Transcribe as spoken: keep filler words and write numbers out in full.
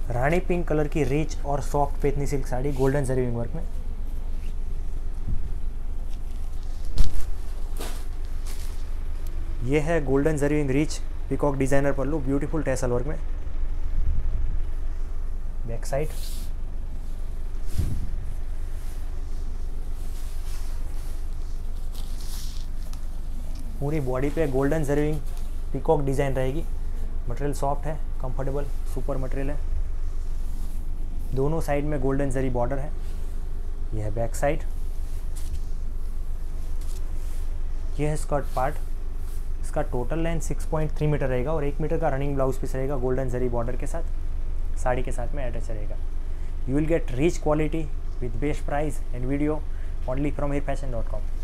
रानी pink colour की rich और soft Paithani silk sari golden zari weaving work में। ये है golden zari weaving rich peacock designer pallu, beautiful tassel work में। बैक साइड, पूरी बॉडी पे golden zari weaving peacock design रहेगी। मटेरियल सॉफ्ट है, कंफर्टेबल, सुपर मटेरियल है। दोनों साइड में गोल्डन जरी बॉर्डर है। यह है बैक साइड। यह है स्कर्ट पार्ट। इसका total length six point three metre रहेगा और एक मीटर का रनिंग ब्लाउज पीस रहेगा गोल्डन जरी बॉर्डर के साथ, साड़ी के साथ में अटैच रहेगा। You will get rich quality with best price and video only from her fashion dot com.